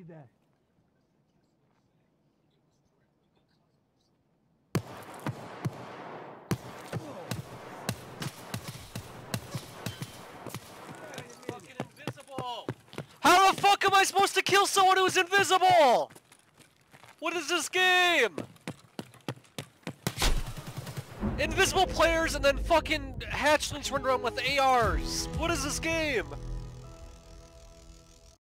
that. Fucking invisible! How the fuck am I supposed to kill someone who's invisible? What is this game? Invisible players and then fucking hatchlings run around with ARs. What is this game?